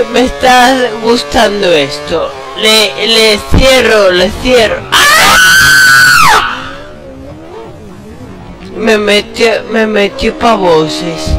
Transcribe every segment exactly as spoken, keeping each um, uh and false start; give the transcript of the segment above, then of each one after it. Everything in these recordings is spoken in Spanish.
me está gustando esto. Le, le cierro, le cierro. ¡Ah! Me metió, me metió pa' voces.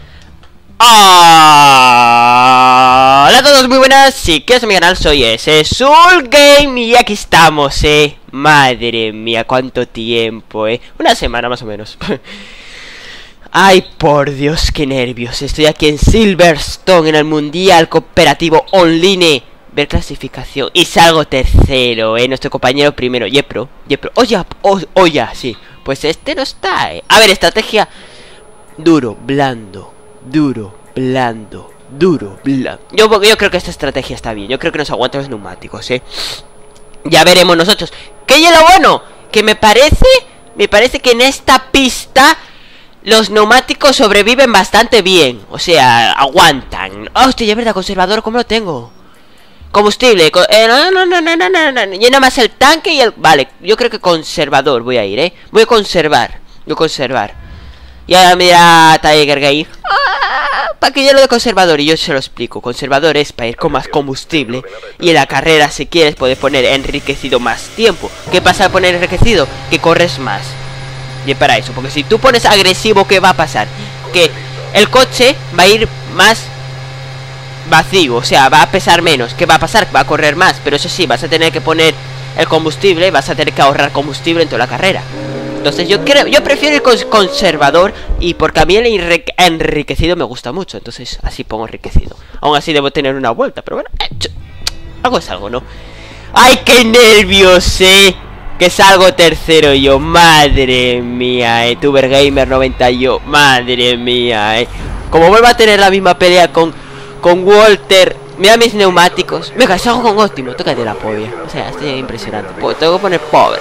Hola a todos, muy buenas. Si quieres mi canal, soy ese Soul Game y aquí estamos, eh. Madre mía, cuánto tiempo, eh. Una semana más o menos. Ay, por Dios, qué nervios. Estoy aquí en Silverstone, en el Mundial Cooperativo Online. Ver clasificación. Y salgo tercero, eh. Nuestro compañero primero, Yepro. Yepro. Oye, oh, oye, sí. Pues este no está, eh. A ver, estrategia. Duro, blando. Duro, blando. Duro, blando. Yo, yo creo que esta estrategia está bien. Yo creo que nos aguantan los neumáticos, eh. Ya veremos nosotros. ¿Qué es lo bueno? Que me parece. Me parece que en esta pista los neumáticos sobreviven bastante bien. O sea, aguantan. Hostia, ya es verdad, conservador, ¿cómo lo tengo? Combustible, co eh, no, no, no, no, no, no, no. Llena más el tanque y el... Vale, yo creo que conservador voy a ir, eh. Voy a conservar. Voy a conservar. Y ahora mira Tiger Gay. ¡Ah! ¿Para qué yo lo de conservador? Y yo se lo explico. Conservador es para ir con más combustible. Y en la carrera, si quieres, puedes poner enriquecido más tiempo. ¿Qué pasa al poner enriquecido? Que corres más. Y es para eso. Porque si tú pones agresivo, ¿qué va a pasar? Que el coche va a ir más vacío, o sea, va a pesar menos. ¿Qué va a pasar? Va a correr más. Pero eso sí, vas a tener que poner el combustible. Vas a tener que ahorrar combustible en toda la carrera. Entonces yo creo, yo prefiero el conservador. Y porque a mí el enriquecido me gusta mucho. Entonces así pongo enriquecido. Aún así debo tener una vuelta, pero bueno, eh, algo es algo, ¿no? ¡Ay, qué nervios, eh! Que salgo tercero yo, madre mía, eh. Tuber Gamer noventa yo, madre mía, eh. Como vuelvo a tener la misma pelea con Con Walter. Mira mis neumáticos. Venga, salgo con Óptimo. Tócate la polla. O sea, estoy impresionante. Pues tengo que poner pobre.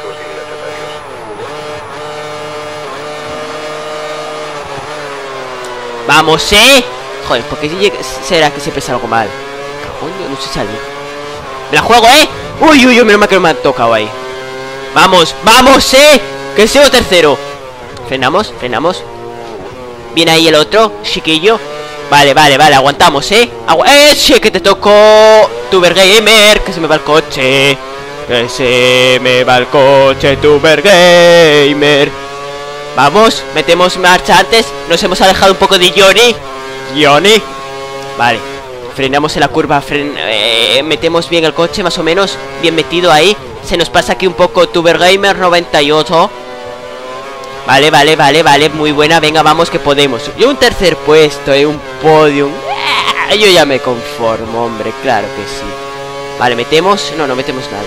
Vamos, eh. Joder, porque será que siempre salgo mal. Coño, no sé salir. Me la juego, eh. Uy, uy, uy, menos mal que no me han tocado ahí. Vamos, vamos, eh. Que sigo tercero. Frenamos, frenamos. Viene ahí el otro, chiquillo. Vale, vale, vale, aguantamos, ¿eh? Agu ¡Eh, che, que te tocó! Tuber Gamer, que se me va el coche. Que se me va el coche, Tuber Gamer. Vamos, metemos marcha antes. Nos hemos alejado un poco de Johnny. Johnny. Vale, frenamos en la curva, fren eh, metemos bien el coche, más o menos. Bien metido ahí. Se nos pasa aquí un poco Tuber Gamer noventa y ocho. Vale, vale, vale, vale, muy buena, venga, vamos que podemos. Yo un tercer puesto, eh, un podium. Yo ya me conformo, hombre, claro que sí. Vale, metemos, no, no metemos nada.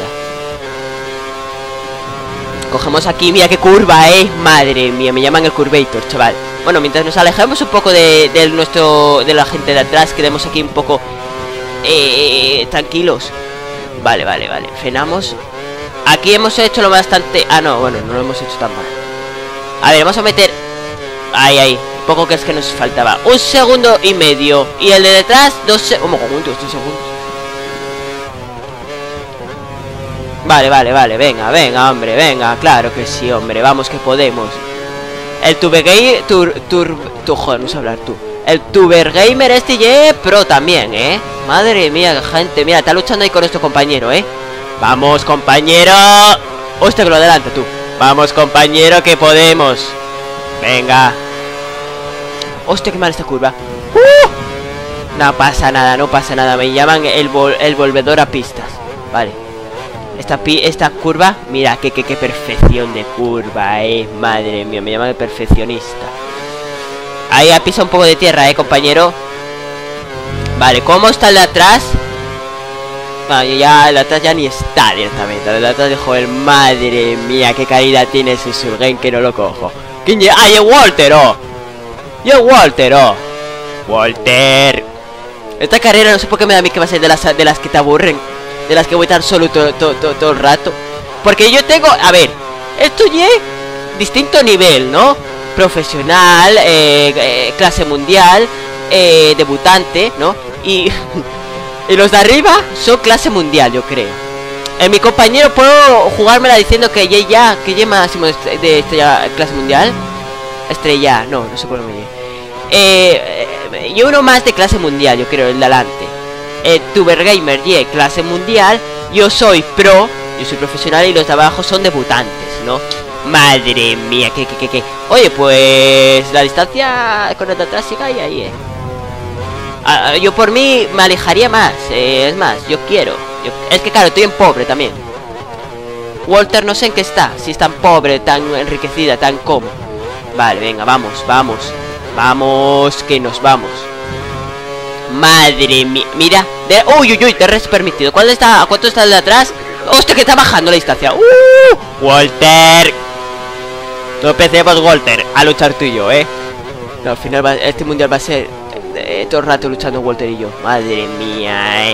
Cogemos aquí, mira qué curva, eh. Madre mía, me llaman el curvator, chaval. Bueno, mientras nos alejamos un poco de, de nuestro, de la gente de atrás, quedemos aquí un poco eh, tranquilos. Vale, vale, vale, frenamos. Aquí hemos hecho lo bastante... Ah, no, bueno, no lo hemos hecho tan mal. A ver, vamos a meter... Ahí, ahí, poco que es que nos faltaba. Un segundo y medio. Y el de detrás, dos segundos. ¿Cómo? Dos segundos. Vale, vale, vale, venga, venga, hombre, venga. Claro que sí, hombre, vamos que podemos. El Tuber Gamer... Tur, tur, tu, joder, no sé hablar tú. El Tuber Gamer este ye pro también, eh. Madre mía, gente, mira, está luchando ahí con nuestro compañero, eh. Vamos, compañero. Hostia, que lo adelanta tú. Vamos, compañero, que podemos. Venga. Hostia, qué mal esta curva. ¡Uh! No pasa nada, no pasa nada. Me llaman el, vol el volvedor a pistas. Vale. Esta, pi esta curva, mira, qué, qué, qué perfección de curva, eh. Madre mía, me llaman el perfeccionista. Ahí ha pisado un poco de tierra, eh, compañero. Vale, ¿cómo está el de atrás? No, ya el de atrás ya ni está directamente. El de atrás de joder, madre mía, qué calidad tiene ese Surgen que no lo cojo. ¿Quién llega? ¡Ah, y es Walter, oh! ¡Y es Walter, oh! ¡Walter! Esta carrera no sé por qué me da a mí que va a ser de las, de las que te aburren. De las que voy a estar solo todo, todo, todo, todo el rato. Porque yo tengo, a ver, esto ya es distinto nivel, ¿no? Profesional, eh, eh, clase mundial, eh, debutante, ¿no? Y... Y los de arriba son clase mundial, yo creo. En mi compañero puedo jugármela diciendo que ya, ya que ya máximo de, de estrella clase mundial. Estrella, no, no sé por qué me eh, eh, yo uno más de clase mundial, yo creo, el de adelante. eh, Tuber Gamer y clase mundial. Yo soy pro, yo soy profesional y los de abajo son debutantes, ¿no? Madre mía, que, que, que, que. Oye, pues la distancia con el de atrás sigue ahí, ahí, eh. Ah, yo por mí me alejaría más, eh, es más, yo quiero yo, es que claro, estoy en pobre también. Walter no sé en qué está, si es tan pobre, tan enriquecida, tan como. Vale, venga, vamos, vamos. Vamos, que nos vamos. Madre mía, mira de... Uy, uy, uy, te res permitido. ¿Cuál está? ¿A cuánto está el de atrás? Hostia, que está bajando la distancia. ¡Uh! Walter. No empecemos, Walter, a luchar tú y yo, eh. No, al final va, este mundial va a ser eh, todo el rato luchando Walter y yo. Madre mía, eh.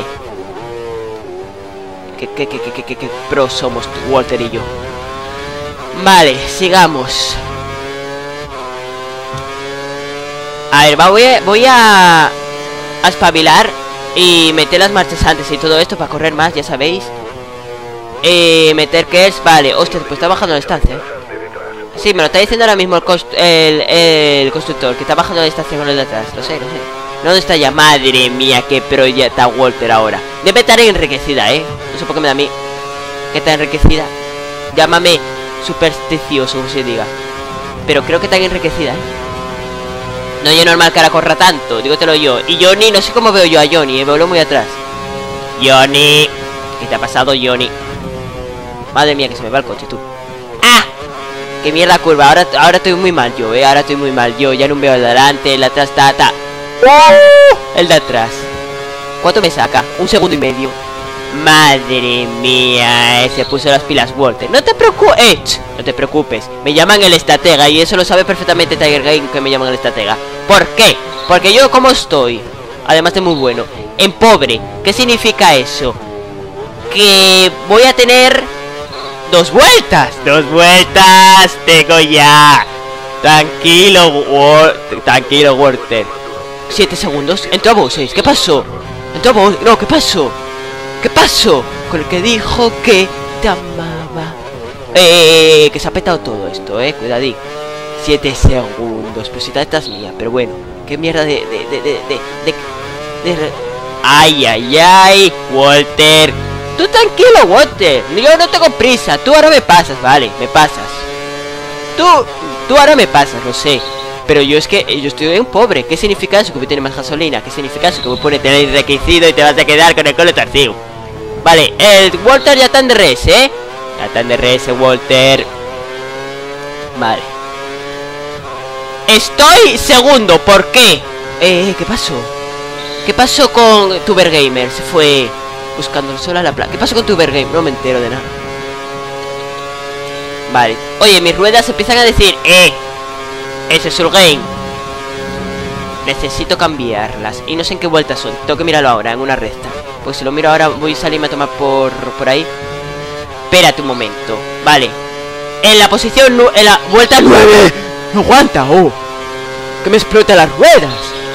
Que, que, que, que, que, que, que pro somos Walter y yo. Vale, sigamos. A ver, va, voy a... Voy a... a espabilar y meter las marchas antes y todo esto para correr más, ya sabéis. Eh, meter que es... Vale, hostia, pues está bajando la distancia, ¿eh? Sí, me lo está diciendo ahora mismo el, cost el, el constructor, que está bajando la distancia con el de atrás. Lo sé, lo sé. ¿Dónde está ya? Madre mía, qué pro ya está Walter ahora. Debe estar enriquecida, ¿eh? No sé por qué me da a mí que está enriquecida. Llámame supersticioso, como se diga. Pero creo que está enriquecida, ¿eh? No es normal que ahora corra tanto, dígotelo yo. Y Johnny, no sé cómo veo yo a Johnny, eh, me veo muy atrás. Johnny, ¿qué te ha pasado, Johnny? Madre mía, que se me va el coche, tú. ¡Ah! ¡Qué mierda curva! Ahora, ahora estoy muy mal yo, eh. Ahora estoy muy mal yo. Ya no veo el de adelante, el de atrás está... está. ¡Uh! El de atrás. ¿Cuánto me saca? Un segundo y medio. Madre mía, eh, se puso las pilas Walter. No te preocupes, eh, no te preocupes. Me llaman el estratega y eso lo sabe perfectamente Tiger Game, que me llaman el estratega. ¿Por qué? Porque yo como estoy, además de muy bueno, en pobre. ¿Qué significa eso? Que voy a tener dos vueltas. Dos vueltas tengo ya. Tranquilo, Walter. Tranquilo, Walter. Siete segundos. Entró a voces. ¿Qué pasó? Entró a voces. No, ¿qué pasó? ¿Qué pasó? Con el que dijo que te amaba. Eh, que se ha petado todo esto, eh. Cuidadín. Siete segundos. Pero si tal estás mía. Pero bueno. Qué mierda de... de... de... de... de... de... de... Ay, ay, ay. Walter. Tú tranquilo, Walter. Yo no tengo prisa. Tú ahora me pasas, vale. Me pasas. Tú... Tú ahora me pasas, lo sé. Pero yo es que yo estoy un pobre. ¿Qué significa eso? Que voy a tener más gasolina. ¿Qué significa eso? Que voy a poner tener enriquecido y te vas a quedar con el culo torcido. Vale, el Walter ya está en D R S, ¿eh? Ya está en D R S, Walter. Vale. Estoy segundo, ¿por qué? Eh, ¿qué pasó? ¿Qué pasó con Tuber Gamer? Se fue buscando el sol a la playa. ¿Qué pasó con Tuber Gamer? No me entero de nada. Vale. Oye, mis ruedas empiezan a decir, eh, ese es el game. Necesito cambiarlas. Y no sé en qué vueltas son. Tengo que mirarlo ahora, en una recta. Pues si lo miro ahora voy a salirme a tomar por, por ahí. Espérate un momento. Vale. En la posición... En la vuelta nueve. No aguanta, oh. Que me explota las ruedas.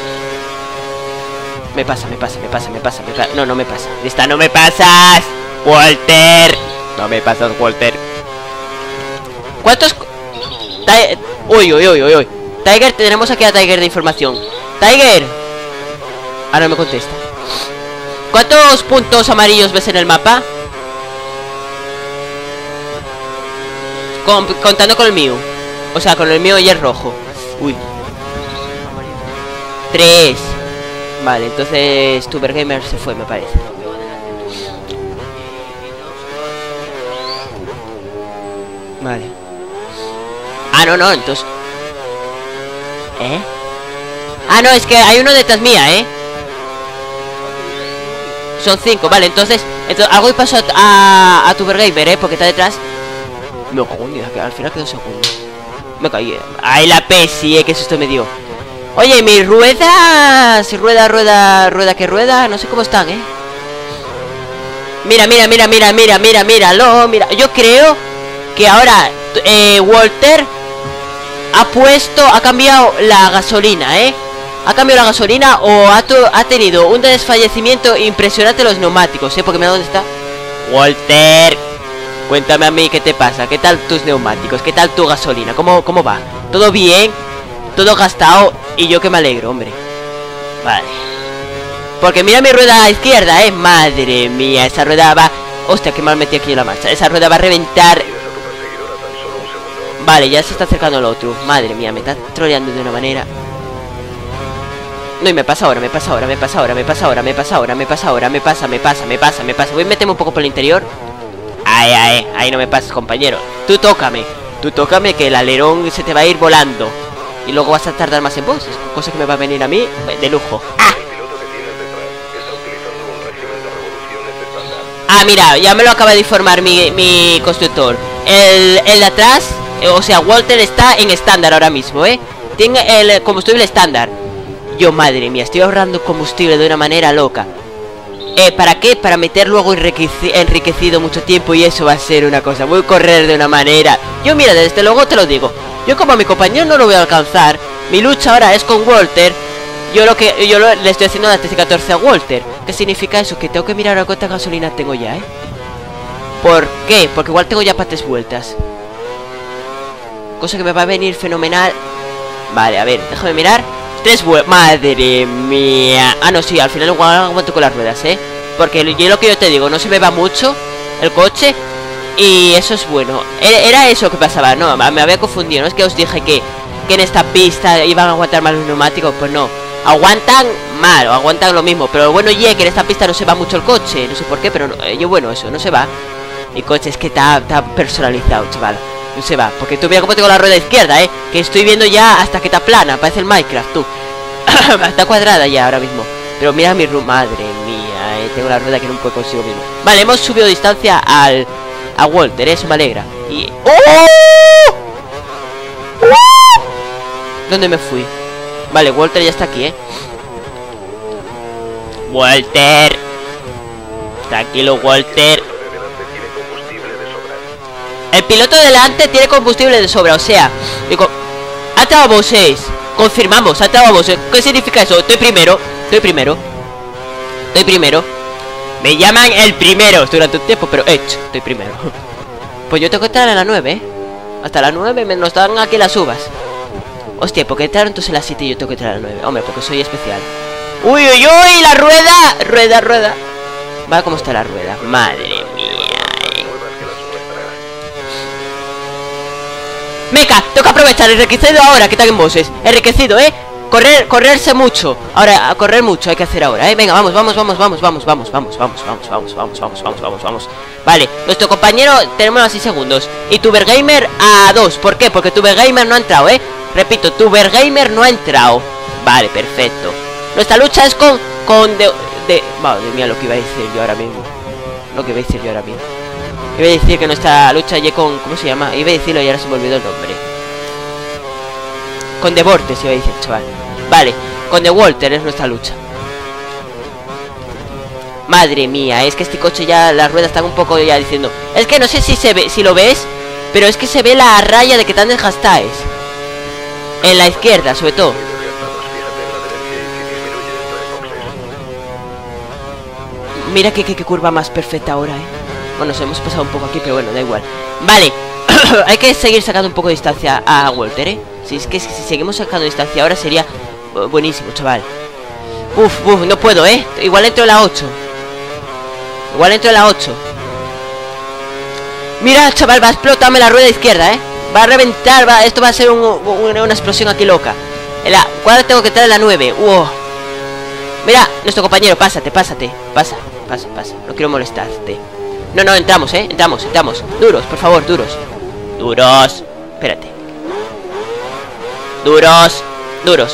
Me pasa, me pasa, me pasa, me pasa, me pasa. No, no me pasa. Esta no me pasas, Walter. No me pasas, Walter. ¿Cuántos...? Uy, uy, uy, uy, uy. Tiger, tenemos aquí a Tiger de información. Tiger. Ahora me contesta. ¿Cuántos puntos amarillos ves en el mapa? Con, contando con el mío. O sea, con el mío y el rojo. Uy. Tres. Vale, entonces Tuber Gamer se fue, me parece. Vale. Ah, no, no, entonces... ¿Eh? Ah, no, es que hay uno detrás mía, ¿eh? Son cinco, vale, entonces, entonces hago y paso a, a, a Tuber Gamer, ¿eh? Porque está detrás. Me cago en Dios, que al final quedó segundo. Me caí, ¿eh? Ay, la pesi, ¿eh? Que susto me dio. Oye, mis ruedas... Rueda, rueda, rueda, que rueda. No sé cómo están, ¿eh? Mira, mira, mira, mira, mira, mira, míralo, mira. Yo creo que ahora eh, Walter ha puesto, ha cambiado la gasolina, ¿eh? Ha cambiado la gasolina o ha, ha tenido un desfallecimiento impresionante los neumáticos, ¿eh? Porque mira dónde está. Walter, cuéntame a mí qué te pasa. ¿Qué tal tus neumáticos? ¿Qué tal tu gasolina? ¿Cómo, cómo va? ¿Todo bien? ¿Todo gastado? Y yo que me alegro, hombre. Vale. Porque mira mi rueda a la izquierda, eh. Madre mía, esa rueda va... Hostia, qué mal metí aquí en la marcha. Esa rueda va a reventar. Vale, ya se está acercando el otro. Madre mía, me está troleando de una manera. No, y me pasa ahora, me pasa ahora, me pasa ahora, me pasa ahora, me pasa ahora, me pasa ahora, me pasa, me pasa, me pasa, me pasa. Voy a meterme un poco por el interior. Ay, ay, ahí no me pases, compañero. Tú tócame, tú tócame que el alerón se te va a ir volando. Y luego vas a tardar más en vos. Cosa que me va a venir a mí de lujo. ¡Ah! Ah, mira, ya me lo acaba de informar mi, mi constructor. El, el de atrás, eh, o sea, Walter está en estándar ahora mismo, ¿eh? Tiene el combustible estándar. Yo, madre mía, estoy ahorrando combustible de una manera loca. Eh, ¿para qué? Para meter luego enriqueci enriquecido mucho tiempo. Y eso va a ser una cosa. Voy a correr de una manera. Yo, mira, desde luego te lo digo. Yo como a mi compañero no lo voy a alcanzar. Mi lucha ahora es con Walter. Yo lo que yo lo, le estoy haciendo la T C catorce a Walter. ¿Qué significa eso? Que tengo que mirar a cuánta gasolina tengo ya, ¿eh? ¿Por qué? Porque igual tengo ya para tres vueltas. Cosa que me va a venir fenomenal. Vale, a ver, déjame mirar. Tres vueltas. Madre mía. Ah, no, sí, al final igual aguanto con las ruedas, ¿eh? Porque yo lo que yo te digo, no se me va mucho el coche. Y eso es bueno. Era eso que pasaba, no, me había confundido. No es que os dije que, que en esta pista iban a aguantar más los neumáticos. Pues no, aguantan mal, o aguantan lo mismo. Pero bueno, ya que en esta pista no se va mucho el coche. No sé por qué, pero no, yo bueno, eso, no se va. Mi coche es que está, está personalizado, chaval. No se va, porque tú mira cómo tengo la rueda izquierda, eh. Que estoy viendo ya hasta que está plana. Parece el Minecraft, tú. Está cuadrada ya ahora mismo. Pero mira mi rueda, madre mía, eh. Tengo la rueda que no puedo consigo mismo. Vale, hemos subido distancia al a Walter, eso me alegra. Y... ¡oh! ¡Oh! ¿Dónde me fui? Vale, Walter ya está aquí, eh. Walter. Tranquilo, Walter. El piloto delante tiene combustible de sobra, o sea, digo, ha entrado a voces. Confirmamos, ha entrado a voces. ¿Qué significa eso? Estoy primero, estoy primero. Estoy primero. Me llaman el primero durante un tiempo, pero hecho, estoy primero. Pues yo tengo que entrar a las nueve, ¿eh? Hasta las nueve me nos dan aquí las uvas. Hostia, porque entraron entonces a las siete y yo tengo que entrar a las nueve. Hombre, porque soy especial. ¡Uy, uy, uy! ¡La rueda! Rueda, rueda. Va, ¿cómo está la rueda? Madre mía. Meca, tengo que aprovechar el enriquecido ahora que están en voces. Enriquecido, eh. Correr, correrse mucho. Ahora, a correr mucho hay que hacer ahora, eh. Venga, vamos, vamos, vamos, vamos, vamos, vamos, vamos, vamos, vamos, vamos, vamos, vamos, vamos, vamos, vamos. Vale, nuestro compañero tenemos así segundos. Y Tubergamer a dos. ¿Por qué? Porque Tubergamer no ha entrado, eh. Repito, Tubergamer no ha entrado. Vale, perfecto. Nuestra lucha es con, con de, de... Madre mía, lo que iba a decir yo ahora mismo. Lo que iba a decir yo ahora mismo. Iba a decir que nuestra lucha ya con... ¿cómo se llama? Iba a decirlo y ahora se me olvidó el nombre. Con The Vortex iba a decir, chaval. Vale, con The Walter es nuestra lucha. Madre mía, es que este coche ya... las ruedas están un poco ya diciendo... Es que no sé si se ve, si lo ves, pero es que se ve la raya de que tan desgastáis. En la izquierda, sobre todo. Mira que, que, que curva más perfecta ahora, eh. Bueno, nos hemos pasado un poco aquí, pero bueno, da igual. Vale, hay que seguir sacando un poco de distancia a Walter, ¿eh? Si es que si seguimos sacando distancia ahora sería buenísimo, chaval. Uf, uf, no puedo, ¿eh? Igual entro en la ocho. Igual entro en la ocho. Mira, chaval, va a explotarme la rueda izquierda, ¿eh? Va a reventar, va, esto va a ser un, un, una explosión aquí loca. En la, ¿cuál tengo que entrar en la nueve? Wow. Mira, nuestro compañero, pásate, pásate. Pasa, pasa, pasa. No quiero molestarte. No, no, entramos, eh, entramos, entramos. Duros, por favor, duros. Duros. Espérate. Duros, duros.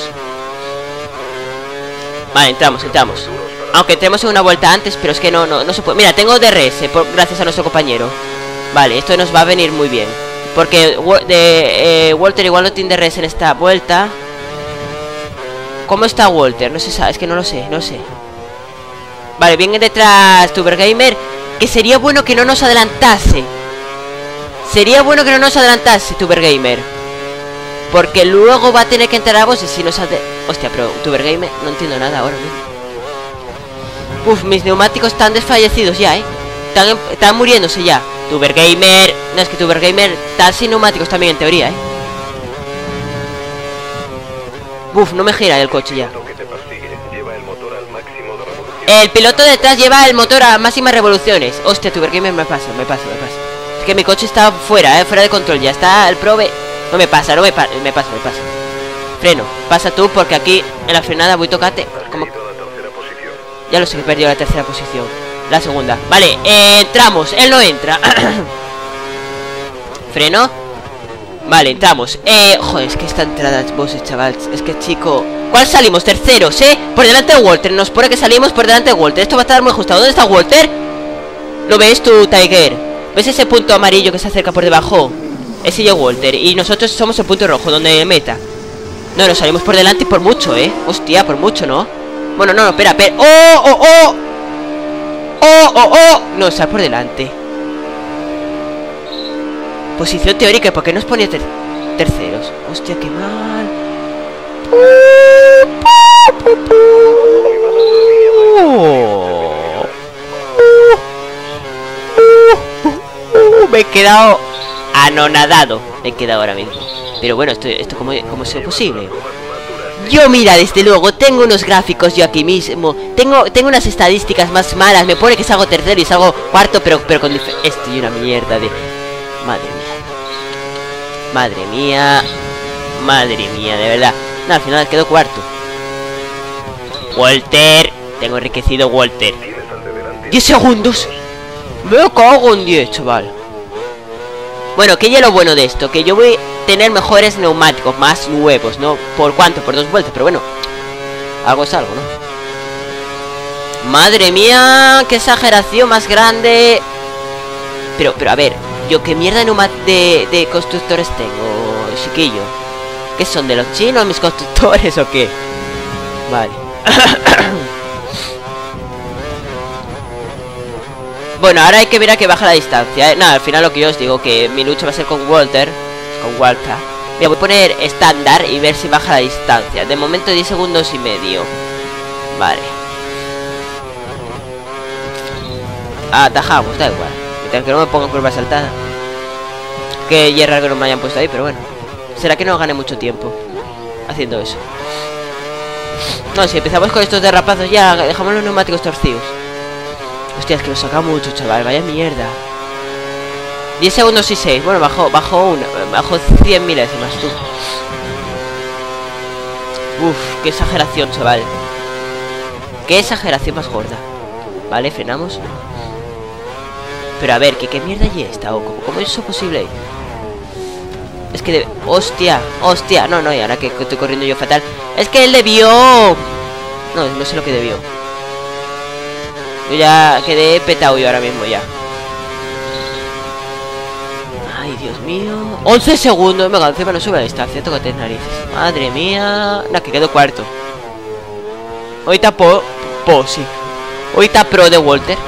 Vale, entramos, entramos. Aunque entremos en una vuelta antes, pero es que no, no, no se puede. Mira, tengo D R S, por, gracias a nuestro compañero. Vale, esto nos va a venir muy bien. Porque de, eh, Walter igual no tiene D R S en esta vuelta. ¿Cómo está Walter? No se sabe, es que no lo sé, no sé. Vale, viene detrás Tubergamer. Que sería bueno que no nos adelantase. Sería bueno que no nos adelantase Tubergamer. Porque luego va a tener que entrar a vos y si nos ade... Hostia, pero Tubergamer, no entiendo nada ahora mismo. Uf, mis neumáticos están desfallecidos ya, eh. Están, están muriéndose ya. Tubergamer. No, es que Tubergamer está sin neumáticos también en teoría, eh. Uf, no me gira el coche ya. El piloto detrás lleva el motor a máximas revoluciones. Hostia, tu Gamer me pasa, me pasa, me pasa. Es que mi coche está fuera, eh, fuera de control. Ya está el prove. No me pasa, no me pasa, me pasa, me pasa. Freno, pasa tú porque aquí en la frenada voy tocate. Como... Ya lo sé que he perdido la tercera posición. La segunda. Vale, eh, entramos, él no entra. Freno. Vale, entramos. Eh, joder, es que esta entrada es bosses, chaval. Es que chico. ¿Cuál salimos? Terceros, ¿eh? Por delante de Walter. Nos pone que salimos por delante de Walter. Esto va a estar muy ajustado. ¿Dónde está Walter? ¿Lo ves tú, Tiger? ¿Ves ese punto amarillo que se acerca por debajo? Ese y Walter. Y nosotros somos el punto rojo, donde meta. No, nos salimos por delante y por mucho, ¿eh? Hostia, por mucho, ¿no? Bueno, no, no, espera, espera. ¡Oh, oh, oh! ¡Oh, oh, oh! No, está por delante. Posición teórica, ¿por qué nos ponía ter terceros? Hostia, qué mal. Me he quedado anonadado. Me he quedado ahora mismo. Pero bueno, esto, esto ¿cómo, cómo es posible? Yo, mira, desde luego, tengo unos gráficos yo aquí mismo. Tengo tengo unas estadísticas más malas. Me pone que salgo tercero y salgo cuarto, pero, pero con... Estoy una mierda de... Madre mía. Madre mía. Madre mía, de verdad. No, al final quedó cuarto. Walter. Tengo enriquecido Walter. diez segundos. Me cago en diez, chaval. Bueno, ¿qué es lo bueno de esto? Que yo voy a tener mejores neumáticos, más nuevos, ¿no? ¿Por cuánto? Por dos vueltas, pero bueno. Algo es algo, ¿no? Madre mía, qué exageración más grande. Pero, pero a ver, yo qué mierda de, de constructores tengo, chiquillo. ¿Qué son, de los chinos mis constructores o qué? Vale. Bueno, ahora hay que ver a que baja la distancia, ¿eh? Nada, al final lo que yo os digo, que mi lucha va a ser con Walter. Con Walter. Mira, voy a poner estándar y ver si baja la distancia. De momento diez segundos y medio. Vale. Ah, atajamos, da igual. Mientras que no me pongan curva saltada. Que ya es raro que no me hayan puesto ahí, pero bueno. ¿Será que no gane mucho tiempo haciendo eso? No, si empezamos con estos derrapazos ya dejamos los neumáticos torcidos. Hostia, es que lo saca mucho, chaval. Vaya mierda. diez segundos y seis. Bueno, bajó, bajó una. Bajó cien milésimas, tú. Uf, qué exageración, chaval. Qué exageración más gorda. Vale, frenamos. Pero a ver, ¿qué, qué mierda ya está? ¿O cómo, cómo es eso posible? Es que de... Hostia, hostia. No, no, y ahora que estoy corriendo yo fatal. Es que él debió... No, no sé lo que debió. Yo ya quedé petado yo ahora mismo ya. Ay, Dios mío. once segundos. Venga, encima no sube la distancia. Tócate narices. Madre mía. Nah, que quedo cuarto. Ahorita po... Po, sí. Ahorita pro de Walter.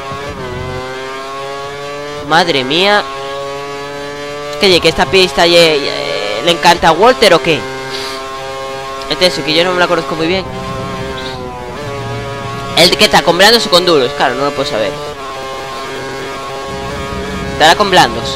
Madre mía. Que, que esta pista ye, ye, le encanta a Walter o qué. Es eso, que yo no me la conozco muy bien. El que está con blandos o con duros, claro, no lo puedo saber. Estará con blandos.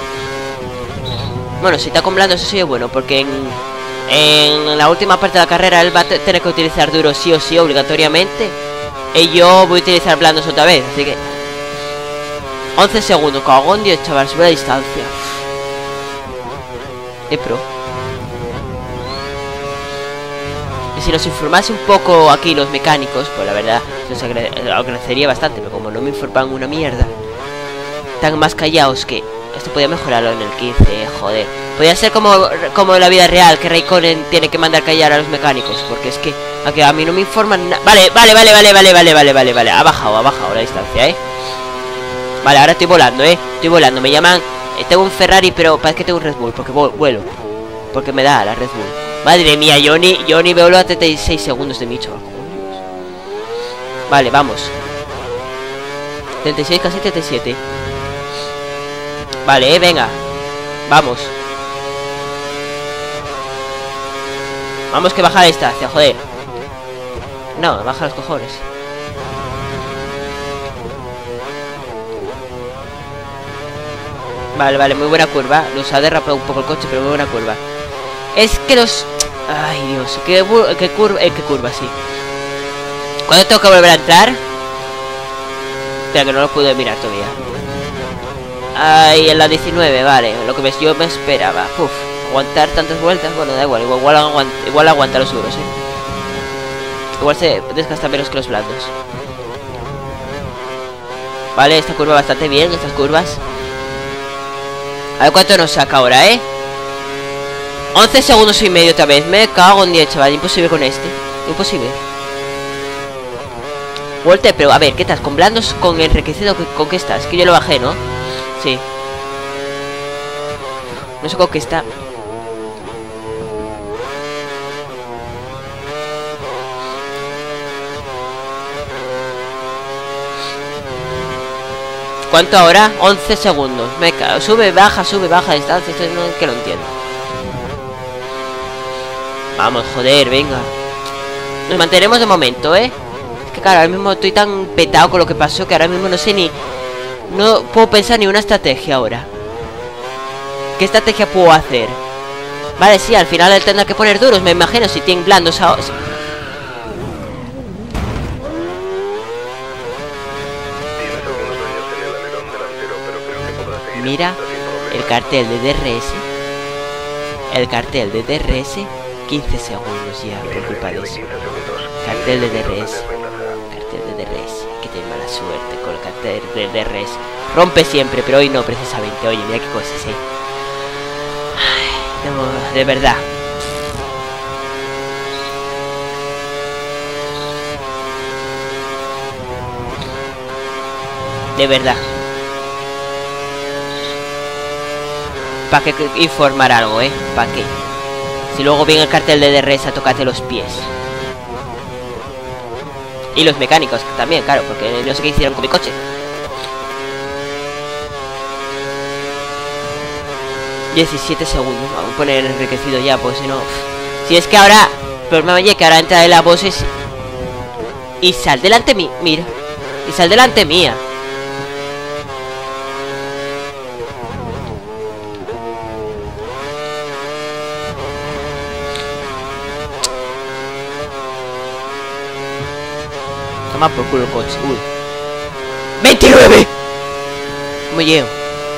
Bueno, si está con blandos eso sí es bueno, porque en, en la última parte de la carrera él va a tener que utilizar duros sí o sí, obligatoriamente. Y yo voy a utilizar blandos otra vez, así que... once segundos, cagón, Dios, chaval, sube la distancia. De pro. Y si nos informase un poco aquí los mecánicos, pues la verdad nos agra agradecería bastante, pero como no me informan una mierda, están más callados que... Esto podía mejorarlo en el quince, eh, joder. Podría ser como, como en la vida real, que Raikkonen tiene que mandar callar a los mecánicos, porque es que aquí a mí no me informan nada. Vale, vale, vale, vale, vale, vale, vale, vale, vale. Ha bajado, ha bajado la distancia, eh. Vale, ahora estoy volando, eh. Estoy volando, me llaman... Eh, tengo un Ferrari, pero parece que tengo un Red Bull, porque vuelo. Porque me da la Red Bull. Madre mía, yo ni, yo ni veo los treinta y seis segundos de mi chaval. Vale, vamos. treinta y seis, casi treinta y siete. Vale, eh, venga. Vamos. Vamos que baja la distancia, joder. No, baja los cojones. Vale, vale, muy buena curva. Nos ha derrapado un poco el coche, pero muy buena curva. Es que los... Ay, Dios, qué, qué curva, eh, qué curva, sí. ¿Cuándo tengo que volver a entrar? Espera, que no lo pude mirar todavía. Ay, en la diecinueve, vale. Lo que yo me esperaba. Uf, aguantar tantas vueltas. Bueno, da igual. Igual, igual, aguanta, igual aguanta los duros, eh. Igual se desgasta menos que los blandos. Vale, esta curva bastante bien. Estas curvas. A ver cuánto nos saca ahora, eh. once segundos y medio otra vez. Me cago en diez, chaval. Imposible con este. Imposible. Walter, pero a ver, ¿qué tal? ¿Con blandos? ¿Con enriquecido? ¿Con qué estás? Que yo lo bajé, ¿no? Sí. No sé con qué está. ¿Cuánto ahora? once segundos. Me cago. Sube, baja, sube, baja distancia. Esto no es que lo entiendo. Vamos, joder, venga. Nos mantenemos de momento, ¿eh? Es que claro, ahora mismo estoy tan petado con lo que pasó que ahora mismo no sé ni... No puedo pensar ni una estrategia ahora. ¿Qué estrategia puedo hacer? Vale, sí, al final él tendrá que poner duros, me imagino, si tienen blandos ahora. Mira, el cartel de D R S. El cartel de D R S. quince segundos ya, por culpa de eso. Cartel de D R S. Cartel de D R S. Que tener mala suerte con el cartel de D R S. Rompe siempre, pero hoy no, precisamente. Oye, mira qué cosas, eh. Ay, no, de verdad. De verdad. ¿Para qué informar algo, eh? ¿Para qué? Si luego viene el cartel de D R S a tocarte los pies. Y los mecánicos también, claro, porque no sé qué hicieron con mi coche. diecisiete segundos. Vamos a poner enriquecido ya, pues si no... Si es que ahora... Pero me oye que ahora entra de la voces y sal delante mí. Mira. Y sal delante mía. Toma por culo el coche. Uy. ¡veintinueve! ¿Cómo llego?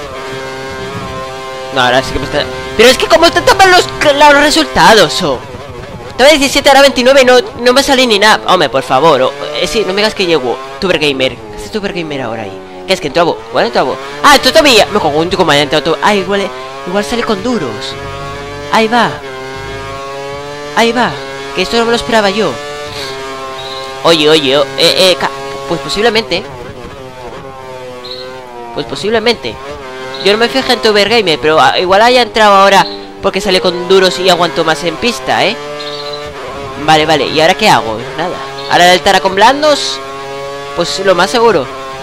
No, ahora sí que me está... Pero es que como te toman los, los resultados, oh. Estaba diecisiete, ahora veintinueve y no, no me salí ni nada. Hombre, por favor, oh. eh, sí, no me digas que llego. Tuber Gamer. ¿Qué es Tuber Gamer ahora ahí? ¿Qué es que entró a vos? ¿Cuál entró a vos? Ah, esto todavía. Me cojo un chico más entrado. Ah, igual, igual sale con duros. Ahí va. Ahí va. Que esto no me lo esperaba yo. Oye, oye, oh, eh, eh, pues posiblemente. Pues posiblemente. Yo no me fijé en Tuber Gamer, pero igual haya entrado ahora porque sale con duros y aguanto más en pista, ¿eh? Vale, vale, ¿y ahora qué hago? Nada. Ahora el Tara con blandos, pues lo más seguro.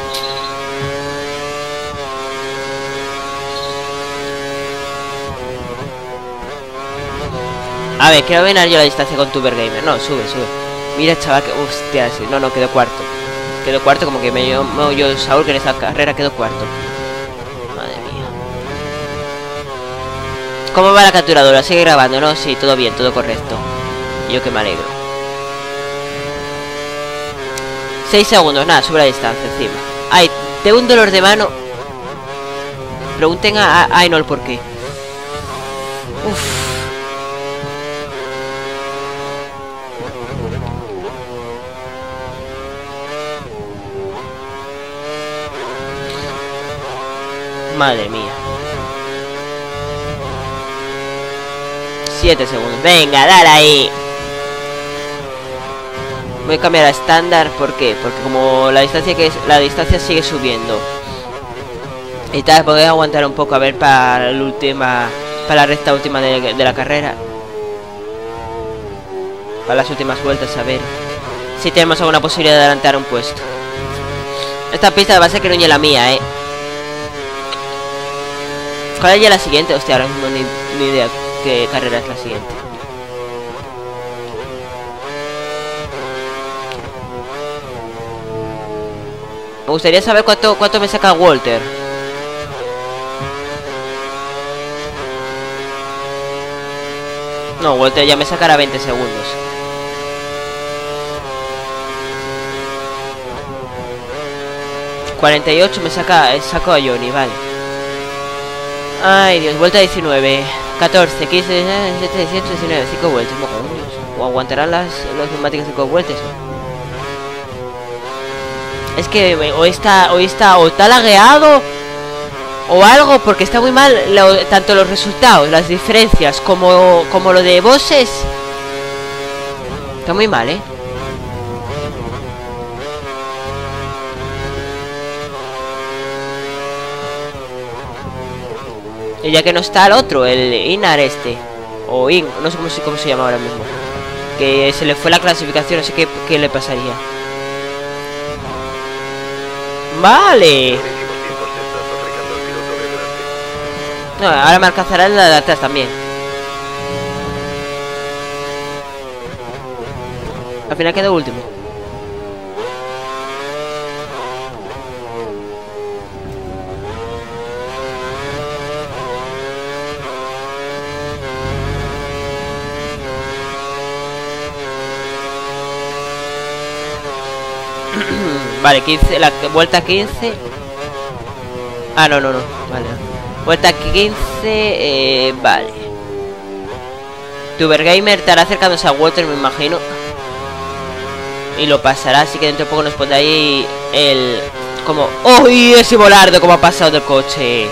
A ver, quiero ganar yo la distancia con Tuber Gamer. No, sube, sube. Mira, chaval, que... Hostia, sí. No, no, quedó cuarto. Quedó cuarto, como que me yo, yo Saúl, que en esta carrera quedó cuarto. Madre mía. ¿Cómo va la capturadora? ¿Sigue grabando, no? Sí, todo bien, todo correcto. Yo que me alegro. seis segundos, nada, sube la distancia encima. Ay, tengo un dolor de mano. Pregunten a, a Ainol por qué. Uff. Madre mía. siete segundos. Venga, dale ahí. Voy a cambiar a estándar. ¿Por qué? Porque como la distancia que es, la distancia sigue subiendo. Y tal, voy a aguantar un poco a ver para la última, para la recta última de, de la carrera. Para las últimas vueltas, a ver si tenemos alguna posibilidad de adelantar un puesto. Esta pista va a ser que no es la mía, eh. ¿Cuál es ya la siguiente? Hostia, ahora mismo ni, ni idea qué carrera es la siguiente. Me gustaría saber cuánto, cuánto me saca Walter. No, Walter ya me sacará veinte segundos. cuarenta y ocho me saca, saco a Johnny, vale. Ay, Dios, vuelta diecinueve. catorce, quince, diecisiete, dieciocho, diecinueve. cinco vueltas, no, o aguantarán las, los neumáticos cinco vueltas. Es que o está, o está, o está lagueado o algo, porque está muy mal lo, tanto los resultados, las diferencias, como, como lo de bosses. Está muy mal, eh. Y ya que no está el otro, el Inar este, o In, no sé cómo se, cómo se llama ahora mismo, que se le fue la clasificación, así que ¿qué le pasaría? Vale. No, ahora me alcanzará la de atrás también. Al final quedó último. Vale, quince, la vuelta quince. Ah, no, no, no. Vale, no. Vuelta quince, eh, vale. Tubergamer estará acercándose a Walter, me imagino. Y lo pasará, así que dentro de poco nos pondrá ahí el... Como... ¡Uy! Ese volardo como ha pasado del coche.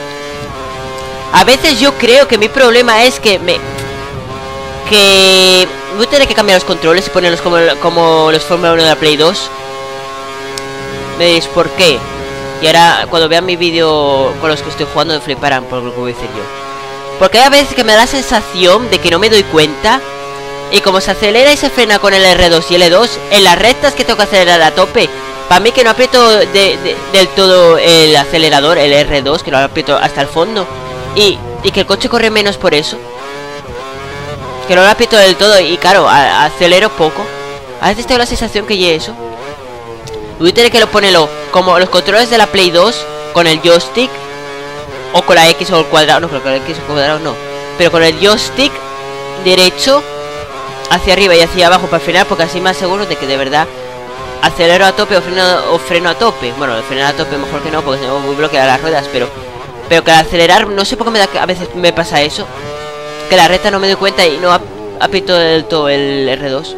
A veces yo creo que mi problema es que me... Que... Voy a tener que cambiar los controles y ponerlos como, como los Fórmula uno de la Play dos. Me diréis, ¿por qué? Y ahora, cuando vean mi vídeo con los que estoy jugando, me fliparán por lo que voy a decir yo. Porque hay veces que me da la sensación de que no me doy cuenta. Y como se acelera y se frena con el R dos y L dos, en las rectas que tengo que acelerar a tope, para mí que no aprieto de, de, del todo el acelerador, el R dos, que lo aprieto hasta el fondo. Y, y que el coche corre menos por eso. Que no lo aprieto del todo y claro, a, acelero poco. A veces tengo la sensación que ya eso. Voy a tener que lo ponerlo como los controles de la Play dos, con el joystick, o con la X o el cuadrado, no, creo que la X o el cuadrado no, pero con el joystick derecho hacia arriba y hacia abajo para frenar, porque así más seguro de que de verdad acelero a tope o freno, o freno a tope. Bueno, frenar a tope mejor que no, porque si no voy a bloquear las ruedas, pero pero que al acelerar, no sé por qué me da, a veces me pasa eso, que la recta no me doy cuenta y no ap aprieto del todo el R dos.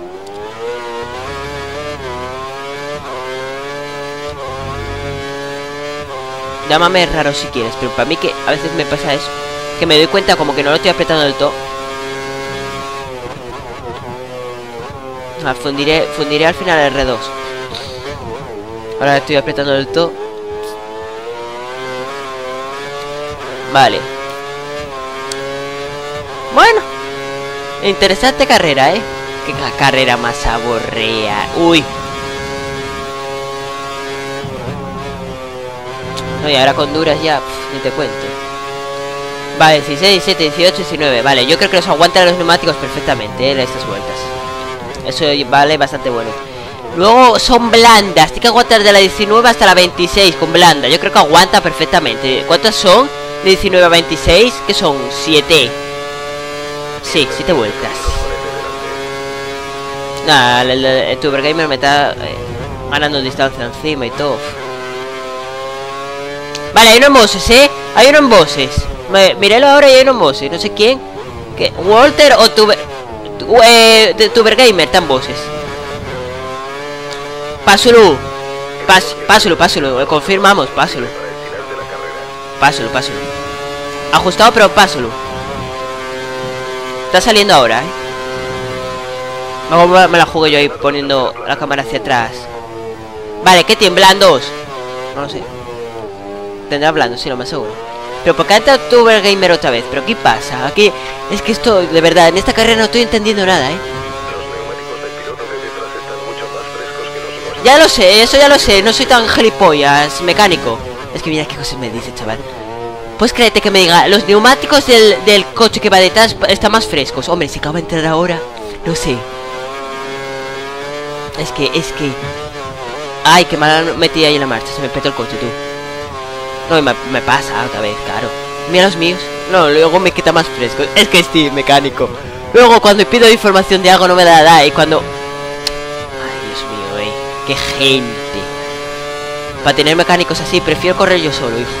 Llámame raro si quieres, pero para mí que a veces me pasa eso, que me doy cuenta como que no lo estoy apretando del todo. Ah, fundiré, fundiré al final el R dos. Ahora estoy apretando del todo. Vale. Bueno, interesante carrera, ¿eh? Qué carrera más aburrida. Uy. No, y ahora con duras ya, pff, ni te cuento. Vale, dieciséis, diecisiete, dieciocho, diecinueve. Vale, yo creo que los aguantan los neumáticos perfectamente, ¿eh? Estas vueltas. Eso vale bastante bueno. Luego son blandas. Tiene que aguantar de la diecinueve hasta la veintiséis con blanda. Yo creo que aguanta perfectamente. ¿Cuántas son? De diecinueve a veintiséis. Que son siete. Sí, siete vueltas. Nada, el, el, el Tubergamer me está eh, ganando distancia encima y todo. Vale, hay unos bosses, ¿eh? Hay unos bosses. Míralo ahora y hay unos bosses. No sé quién. ¿Qué? Walter o Tuber... Eh, de Tubergamer, están bosses. Pásalo. Pas, pásalo, pásalo. Confirmamos, pásalo. Pásalo, pásalo. Ajustado, pero pásalo. Está saliendo ahora, ¿eh? Luego me la juego yo ahí poniendo la cámara hacia atrás. Vale, ¿qué tiene? Blandos. No lo sé. Tendrá blandos, sí, lo más seguro. Pero ¿por qué ha entrado Tubergamer otra vez? ¿Pero qué pasa? Aquí es que esto, de verdad, en esta carrera no estoy entendiendo nada, ¿eh? Ya lo sé, eso ya lo sé. No soy tan gilipollas, mecánico. Es que mira qué cosas me dice, chaval. Pues créete que me diga, los neumáticos del, del coche que va detrás están más frescos. Hombre, si acaba de entrar ahora, no sé. Es que, es que... Ay, que mal metí ahí en la marcha. Se me petó el coche, tú. No, me, me pasa otra vez, claro. Mira los míos. No, luego me quita más fresco. Es que estoy mecánico. Luego cuando pido información de algo no me da nada. Y cuando... Ay, Dios mío, eh. Qué gente. Para tener mecánicos así, prefiero correr yo solo, hijo.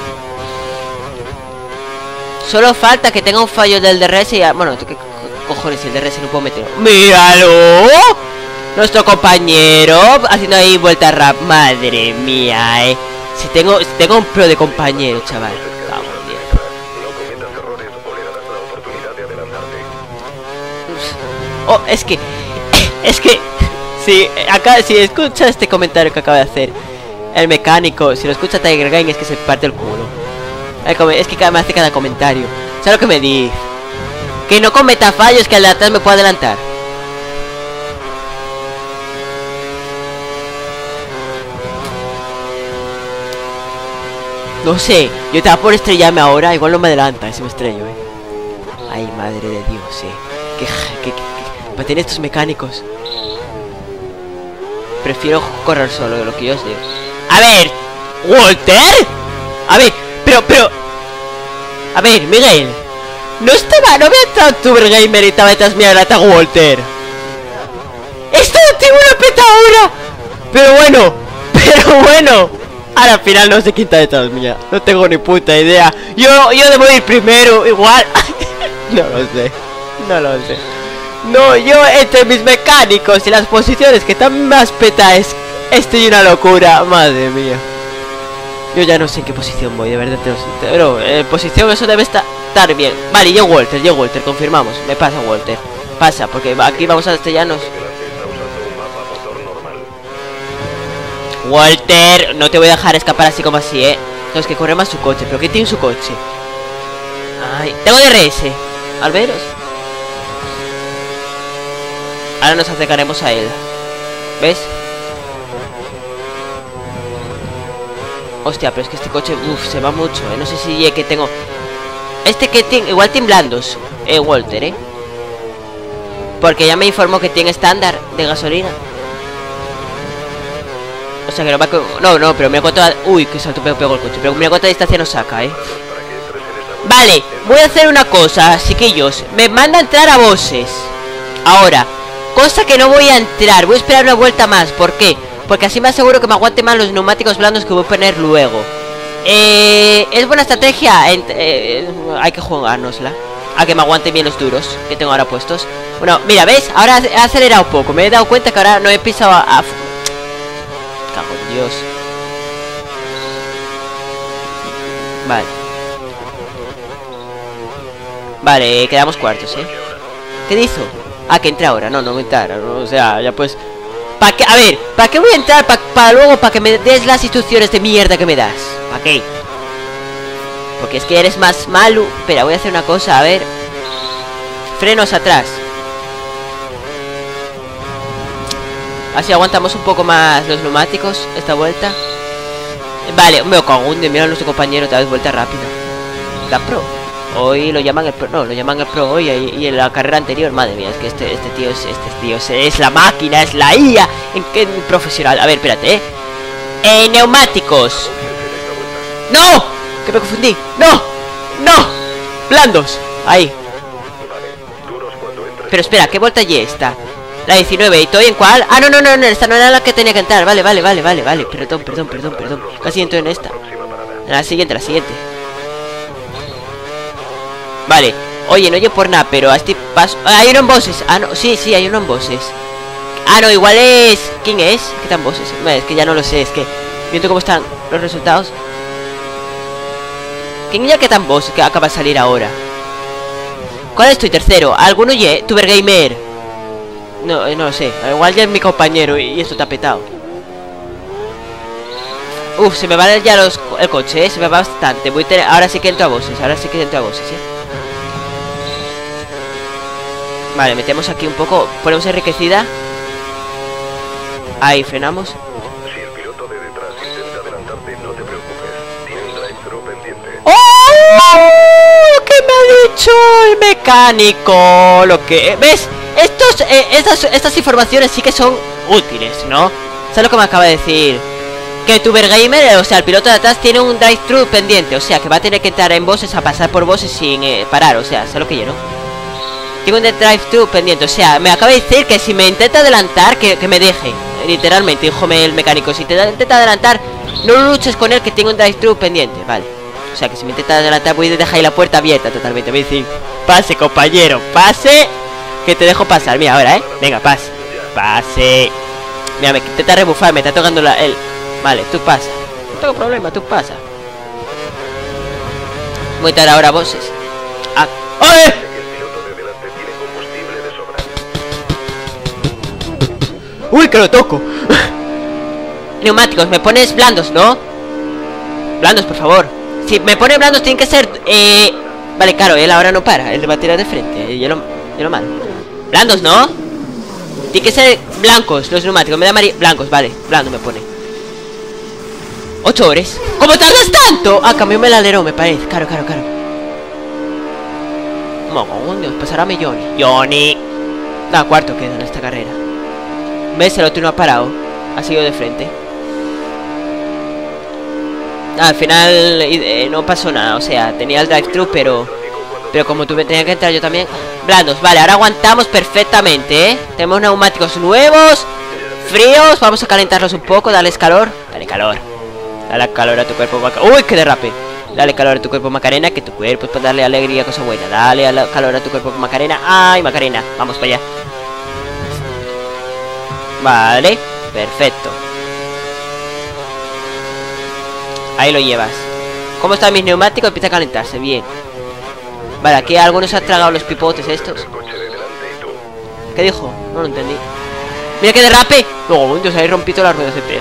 Solo falta que tenga un fallo del D R S y... A... Bueno, ¿qué cojones? El D R S no puedo meter. ¡Míralo! Nuestro compañero haciendo ahí vuelta rap. Madre mía, eh. Si tengo, si tengo un pro de compañero, chaval. Vamos, oh, es que... Es que... Si acá, si escucha este comentario que acaba de hacer el mecánico, si lo escucha Tiger Game, es que se parte el culo. Es que me hace cada comentario. ¿Sabes lo que me dice? Que no cometa fallos, que al de atrás me pueda adelantar. No sé, yo estaba por estrellarme ahora, igual no me adelanta si me estrello, eh. Ay, madre de Dios, eh. Que, que, que, que para tener estos mecánicos prefiero correr solo de lo que yo sé. A ver, ¿Walter? A ver, pero, pero a ver, Miguel, no estaba, no había entrado Tuber Gamer y estaba detrás mía a Walter. Esto tengo una petadura. Pero bueno, pero bueno, ahora al final no sé quién está detrás mía. No tengo ni puta idea. Yo, yo debo ir primero, igual. No lo sé, no lo sé. No, yo entre mis mecánicos y las posiciones que están más petadas, estoy una locura, madre mía. Yo ya no sé en qué posición voy, de verdad te lo siento. Pero en posición eso debe estar, estar bien. Vale, yo Walter, yo Walter, confirmamos. Me pasa Walter. Pasa, porque aquí vamos a estrellarnos. Walter, no te voy a dejar escapar así como así, eh. No, es que corre más su coche. ¿Pero qué tiene su coche? Ay, tengo D R S. Al veros. Ahora nos acercaremos a él. ¿Ves? Hostia, pero es que este coche, uff, se va mucho, eh. No sé si eh, que tengo... Este que tiene, igual tiene blandos, eh, Walter, eh. Porque ya me informó que tiene estándar de gasolina. O sea que no va con... No, no, pero mira cuánto... Uy, que salto pego, pego el coche. Pero mira cuánta distancia nos saca, eh. Vale, voy a hacer una cosa, chiquillos. Me manda a entrar a bosses. Ahora, cosa que no voy a entrar. Voy a esperar una vuelta más, ¿por qué? Porque así me aseguro que me aguante más los neumáticos blandos que voy a poner luego. Eh, es buena estrategia. Eh, eh, hay que jugárnosla. A que me aguanten bien los duros que tengo ahora puestos. Bueno, mira, ¿ves? Ahora he acelerado un poco. Me he dado cuenta que ahora no he pisado a... a... Cago en Dios. Vale. Vale, quedamos cuartos, ¿eh? ¿Qué hizo? Ah, que entre ahora. No, no voy a entrar. No, o sea, ya pues... ¿Para qué? A ver, ¿para qué voy a entrar? Para pa luego, para que me des las instrucciones de mierda que me das. ¿Para qué? Porque es que eres más malo. Espera, voy a hacer una cosa, a ver. Frenos atrás. Así aguantamos un poco más los neumáticos esta vuelta. Vale, me cago en Dios, mira a nuestro compañero otra vez vuelta rápida. La pro. Hoy lo llaman el pro, no, lo llaman el pro hoy y, y en la carrera anterior, madre mía, es que este, este tío es, este tío es, es la máquina, es la I A, en qué profesional. A ver, espérate, eh. Eh, neumáticos. ¡No! Que me confundí. ¡No! ¡No! Blandos. Ahí. Pero espera, ¿qué vuelta ya está? La diecinueve, ¿y estoy en cuál? Ah, no, no, no, no, esta no era la que tenía que entrar. Vale, vale, vale, vale, vale. Perdón, perdón, perdón, perdón. Casi entro en esta. En la siguiente, la siguiente. Vale, oye, no yo por nada, pero a este paso... Ah, hay uno en bosses. Ah, no, sí, sí, hay uno en bosses. Ah, no, igual es... ¿Quién es? ¿Qué están bosses? Es que ya no lo sé, es que... Viendo cómo están los resultados. ¿Quién ya que tan bosses que acaba de salir ahora? ¿Cuál es tu tercero? ¿Alguno ye? Tuber Gamer. No, no lo sé. Igual ya es mi compañero y esto está petado. Uf, se me va ya los, el coche, ¿eh? Se me va bastante. Voy a tener, ahora sí que entro a bosses. Ahora sí que entro a bosses, ¿eh? Vale, metemos aquí un poco. Ponemos enriquecida. Ahí, frenamos. Si el piloto de detrás intenta adelantarte, no te preocupes. Tiene un drive-thru pendiente. ¡Oh! ¿Qué me ha dicho el mecánico? Lo que... ¿Ves? Estos, eh, estas, estas informaciones sí que son útiles, ¿no? ¿Sabes lo que me acaba de decir? Que Tuber Gamer, o sea, el piloto de atrás tiene un drive-thru pendiente. O sea, que va a tener que entrar en bosses a pasar por bosses sin eh, parar. O sea, ¿sabes lo que yo, no? Tengo un drive-thru pendiente. O sea, me acaba de decir que si me intenta adelantar, que, que me deje. Literalmente, díjome el mecánico. Si te da- intenta adelantar, no luches con él, que tengo un drive-thru pendiente. Vale. O sea que si me intenta adelantar, voy a dejar ahí la puerta abierta totalmente. Voy a decir, pase, compañero, pase, que te dejo pasar. Mira, ahora, ¿eh? Venga, pase. Pase. Mira, me intenta rebufar, me está tocando la, el... Vale, tú pasa. No tengo problema, tú pasa. Voy a dar ahora voces. Ah. ¡Oye! El piloto de delante tiene combustible de sobra. ¡Uy, que lo toco! Neumáticos, me pones blandos, ¿no? Blandos, por favor. Si me pone blandos, tienen que ser... Eh... Vale, claro, él ahora no para. Él va a tirar de frente. Yo lo, yo lo mal. Blandos, ¿no? Tienen que ser blancos los neumáticos. Me da amarillo. Blancos, vale. Blando me pone. Ocho horas. ¿Cómo tardas tanto? Ah, cambió el alerón, me parece. Claro, claro, claro. Dios, pasará a Johnny. Johnny. Da, cuarto queda en esta carrera. ¿Ves? El otro no ha parado. Ha seguido de frente. Ah, al final eh, no pasó nada. O sea, tenía el drive-thru, pero... Pero como tuve, tenía que entrar yo también. Blandos, vale, ahora aguantamos perfectamente, ¿eh? Tenemos neumáticos nuevos, fríos. Vamos a calentarlos un poco, darles calor. Dale calor. Dale calor a tu cuerpo, Macarena. ¡Uy, qué derrape! Dale calor a tu cuerpo, Macarena, que tu cuerpo es para darle alegría, cosa buena. Dale a la, calor a tu cuerpo, Macarena. ¡Ay, Macarena! Vamos para allá. Vale, perfecto. Ahí lo llevas. ¿Cómo están mis neumáticos? Empieza a calentarse, bien. Vale, aquí algunos han tragado los pipotes estos. ¿Qué dijo? No lo entendí. ¡Mira qué derrape! No, Dios, ahí rompí todas las ruedas enteras.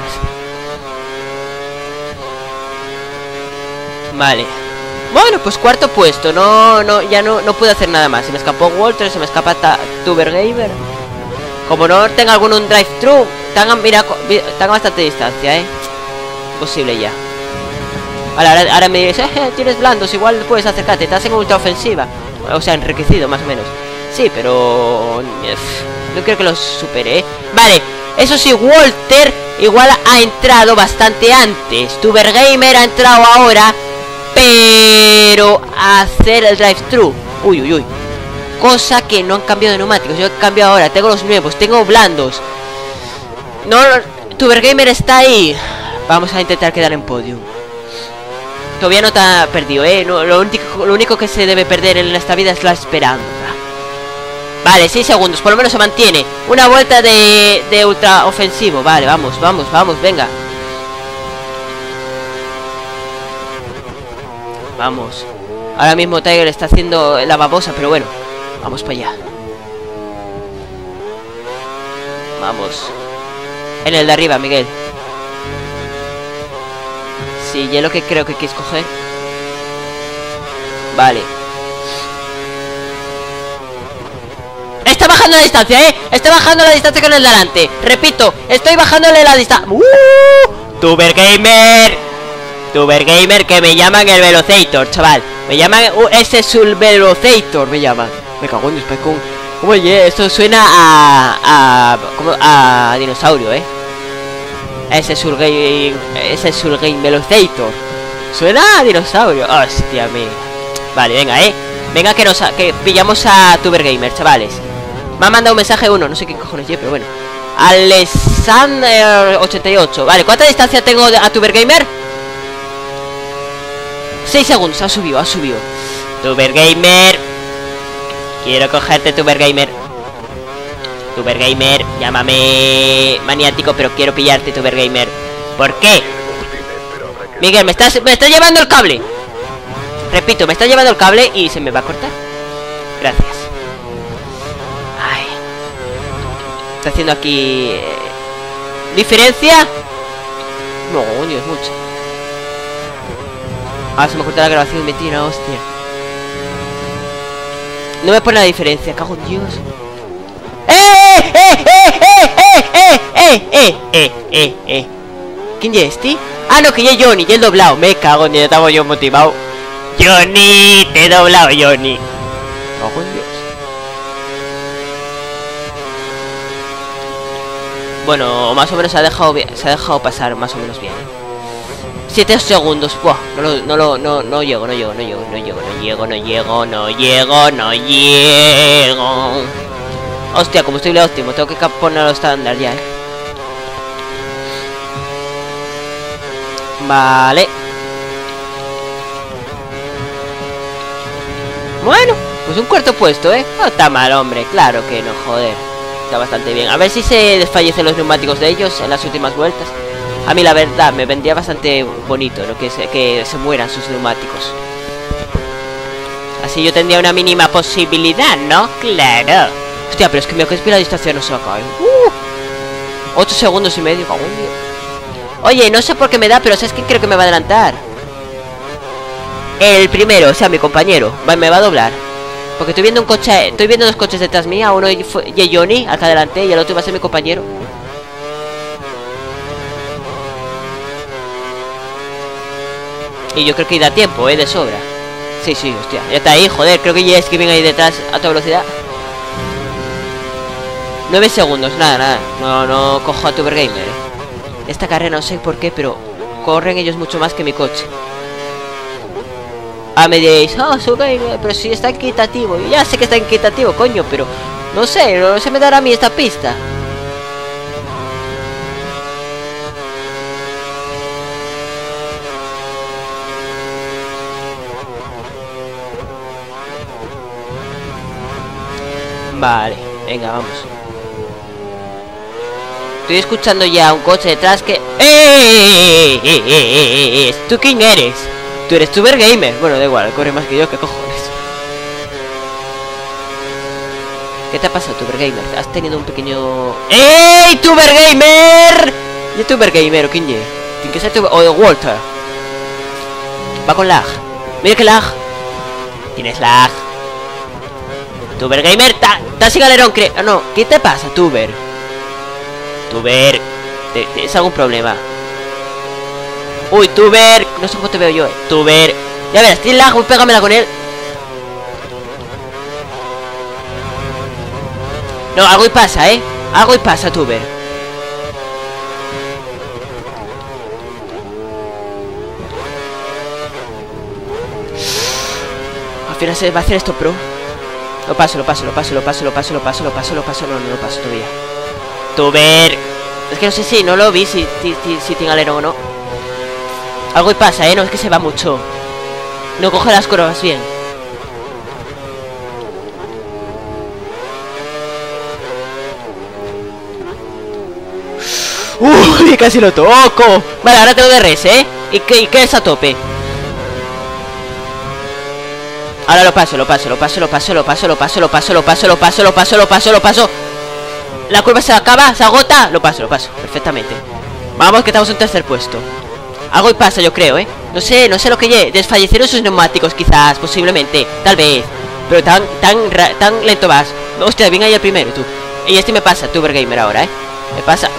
Vale. Bueno, pues cuarto puesto. No, no, ya no, no puedo hacer nada más. Se me escapó Walter, se me escapa Tuber Gamer. Como no tenga algún un drive-thru, tengan, mira, tengan bastante distancia, eh. Imposible ya. Vale, ahora, ahora me dices, eh, tienes blandos, igual puedes acercarte. Estás en ultra ofensiva. O sea, enriquecido, más o menos. Sí, pero... no creo que los supere, ¿eh? Vale, eso sí, Walter igual ha entrado bastante antes. Tuber Gamer ha entrado ahora, pero a hacer el drive-thru. Uy, uy, uy. Cosa que no han cambiado de neumáticos. Yo he cambiado ahora, tengo los nuevos, tengo blandos. No, Tuber Gamer está ahí. Vamos a intentar quedar en podium. Todavía no te ha perdido, eh. No, lo, único, lo único que se debe perder en esta vida es la esperanza. Vale, seis segundos, por lo menos se mantiene. Una vuelta de, de ultra ofensivo. Vale, vamos, vamos, vamos, venga. Vamos. Ahora mismo Tiger está haciendo la babosa, pero bueno. Vamos para allá. Vamos. En el de arriba, Miguel. Sí, ya es lo que creo que quieres coger. Vale. Está bajando la distancia, ¿eh? Está bajando la distancia con el delante. Repito, estoy bajándole la distancia. ¡Uh! Tuber Gamer. Tuber Gamer, que me llaman el Velocator, chaval. Me llaman... Uh, ese es el Velocator, me llaman. Me cago en Dios, pues, con... Oye, esto suena a... a... como a dinosaurio, ¿eh? Ese es el game... Ese es el game Velocator. Suena a dinosaurio. Hostia, mía. Vale, venga, ¿eh? Venga, que nos... que pillamos a Tuber Gamer, chavales. Me ha mandado un mensaje uno, no sé qué cojones es, pero bueno. Alexander ochenta y ocho. Vale, ¿cuánta distancia tengo de, a Tuber Gamer? seis segundos, ha subido, ha subido. Tuber Gamer. Quiero cogerte, Tuber Gamer. Tuber Gamer, llámame maniático, pero quiero pillarte, Tuber Gamer. ¿Por qué? Miguel, me estás, me estás llevando el cable. Repito, me está llevando el cable y se me va a cortar. Gracias. Ay. Está haciendo aquí... Eh, ¿diferencia? No, Dios, mucho. Ah, se me corta la grabación, me tira, hostia. No me pone la diferencia, cago en Dios. ¡Eh, eh, eh, eh, eh, eh, eh, eh, eh, eh, eh! ¿Quién es este? Ah, no, que ya es Johnny, ya el doblado. Me cago en Dios, estaba yo motivado. Johnny, te he doblado, Johnny. Cago en Dios. Bueno, más o menos se ha dejado, se ha dejado pasar más o menos bien. siete segundos, buah, no lo, no lo, no, no llego, no llego, no llego, no llego, no llego, no llego, no llego, no llego. Hostia, como estoy le óptimo, tengo que ponerlo estándar ya, eh. Vale. Bueno, pues un cuarto puesto, ¿eh? No está mal, hombre. Claro que no, joder. Está bastante bien. A ver si se desfallecen los neumáticos de ellos en las últimas vueltas. A mí la verdad me vendría bastante bonito, ¿no? Que se, que se mueran sus neumáticos. Así yo tendría una mínima posibilidad, ¿no? Claro. Hostia, pero es que me que la distancia no se va a caer. Uh, ocho segundos y medio. Oye, no sé por qué me da, pero ¿sabes quién creo que me va a adelantar? El primero, o sea, mi compañero. Me va a doblar. Porque estoy viendo un coche, estoy viendo dos coches detrás mía. Uno y Johnny, acá adelante, y el otro va a ser mi compañero. Y yo creo que da tiempo, eh, de sobra. Sí, sí, hostia, ya está ahí, joder. Creo que ya es que viene ahí detrás a toda velocidad. Nueve segundos, nada, nada. No, no cojo a Tubergamer, eh. Esta carrera no sé por qué, pero corren ellos mucho más que mi coche. Ah, me diréis, oh, sube, pero si está equitativo. Yo ya sé que está equitativo, coño, pero no sé, no se me dará a mí esta pista. Vale, venga, vamos. Estoy escuchando ya un coche detrás que... ¡Eh! ¡Eh! ¡Eh! ¡Eh! ¿Tú quién eres? Tú eres Tubergamer. Bueno, da igual, corre más que yo, ¿qué cojones? ¿Qué te ha pasado, Tubergamer? Has tenido un pequeño... ¡Ey, Tubergamer! ¿Y es Tubergamer o quién es? Tiene que ser Tuber... O Walter. Va con lag. Mira que lag. Tienes lag. Tubergamer, está sin galerón, creo. Ah, no, ¿qué te pasa, Tuber? Tuber, ¿tienes algún problema? Uy, Tuber, no sé cómo te veo yo, eh. Tuber, ya verás, tiene lag, pégamela con él. No, algo y pasa, eh. Algo y pasa, Tuber. Al final se va a hacer esto pro. Lo paso, lo paso, lo paso, lo paso, lo paso, lo paso, lo paso, lo paso, no, no lo paso todavía. Tuber. Es que no sé si no lo vi, si, si, si, si tiene alerón o no. Algo y pasa, eh, no es que se va mucho. No coge las curvas bien. Uy, casi lo toco. Vale, ahora tengo D R S, eh. Y que, y que es a tope. Ahora lo paso, lo paso, lo paso, lo paso, lo paso, lo paso, lo paso, lo paso, lo paso, lo paso, lo paso, lo paso. La curva se acaba, se agota. Lo paso, lo paso, perfectamente. Vamos, que estamos en tercer puesto. Algo y pasa, yo creo, eh. No sé, no sé lo que lleve. Desfallecieron sus neumáticos, quizás, posiblemente. Tal vez. Pero tan, tan, tan lento vas. Hostia, bien ahí el primero, tú. Y este me pasa, Tubergamer ahora, eh. Me pasa.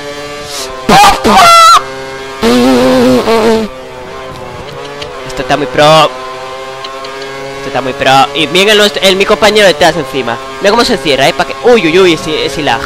Esto está muy pro. Esto está muy pro. Y bien el, el, mi compañero detrás encima. Mira cómo se cierra, eh, para que... Uy, uy, uy, ese, ese lag.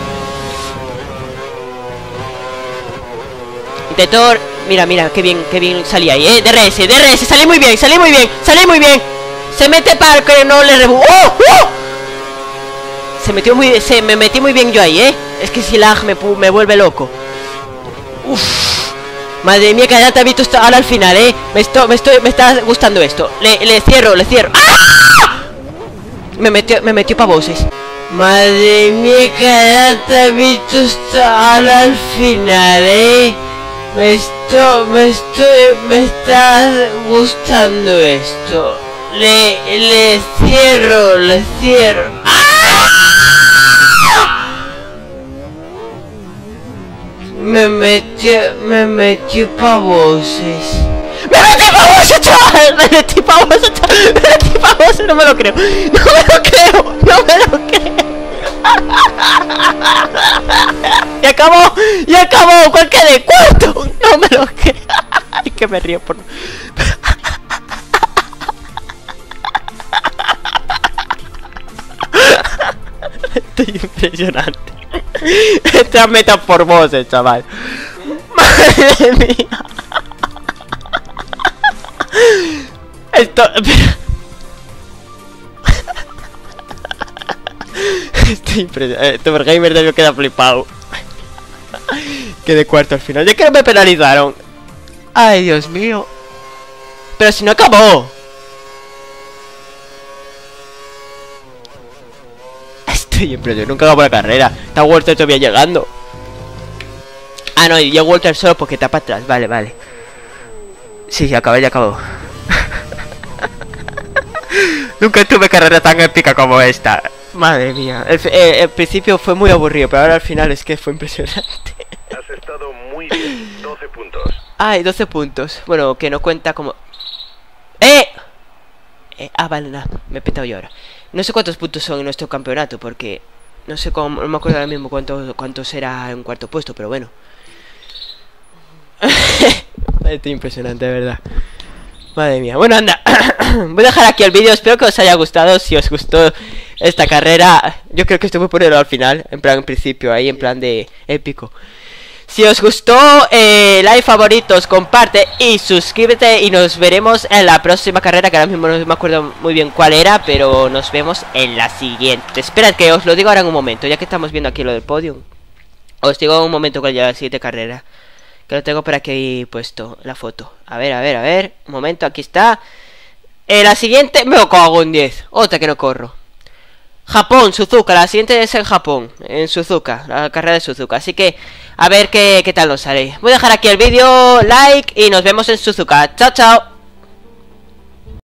Intentó... Mira, mira, qué bien, qué bien salía ahí, eh. D R S, D R S, salí muy bien, salí muy bien, salí muy bien. Se mete para que no le rebu... ¡Oh! ¡Oh! Se metió muy... Se me metí muy bien yo ahí, eh. Es que si lag me, me vuelve loco. Uff. Madre mía, que ya te he visto ahora al final, eh. Me, estoy, me, estoy, me está gustando esto. Le, le cierro, le cierro. ¡Ah! Me metió, me metió pa' voces. Madre mía, que ya te he visto ahora al final, eh. Me estoy, me estoy, me está gustando esto. Le, le cierro, le cierro. ¡Ah! Me metió, me metió pa' voces. ¡Me metí pa' voces, chaval! ¡Me metí pa' voces, chaval! ¡Me metí pa' voces! No me lo creo. No me lo creo. No me lo creo. Y acabó. Y acabó. ¿Cuál quedé? ¡Cuarto! No me lo creo. Ay, que me río por... Estoy impresionante. Esta meta por voces, chaval. Madre mía. Esto... Estoy impresionante. Tubergamer debió quedar flipado. Quedé cuarto al final. Ya que no me penalizaron. Ay, Dios mío. Pero si no acabó. Estoy impresionado, nunca acabo la carrera. Está Walter todavía llegando. Ah, no, y yo Walter solo porque está para atrás. Vale, vale. Sí, ya acabé, ya acabó. Nunca tuve carrera tan épica como esta. Madre mía. El, el, el principio fue muy aburrido, pero ahora al final es que fue impresionante. Has estado muy bien. doce puntos. Ay, doce puntos. Bueno, que no cuenta como... ¡Eh! eh ah, vale, nada. Me he petado yo ahora. No sé cuántos puntos son en nuestro campeonato, porque... No sé cómo... No me acuerdo ahora mismo cuánto, cuánto será en cuarto puesto, pero bueno. Esto es impresionante, de verdad. Madre mía. Bueno, anda. Voy a dejar aquí el vídeo. Espero que os haya gustado. Si os gustó esta carrera, yo creo que esto voy a ponerlo al final. En plan, en principio, ahí en plan de épico. Si os gustó, eh, like, favoritos, comparte y suscríbete. Y nos veremos en la próxima carrera, que ahora mismo no me acuerdo muy bien cuál era, pero nos vemos en la siguiente. Esperad que os lo digo ahora en un momento, ya que estamos viendo aquí lo del podio. Os digo en un momento cuál es la siguiente carrera, que lo tengo por aquí puesto, la foto. A ver, a ver, a ver, un momento, aquí está. En la siguiente, me lo cago en diez. Otra que no corro. Japón, Suzuka, la siguiente es en Japón, en Suzuka, la carrera de Suzuka. Así que, a ver qué, qué tal nos sale. Voy a dejar aquí el vídeo, like y nos vemos en Suzuka. Chao, chao.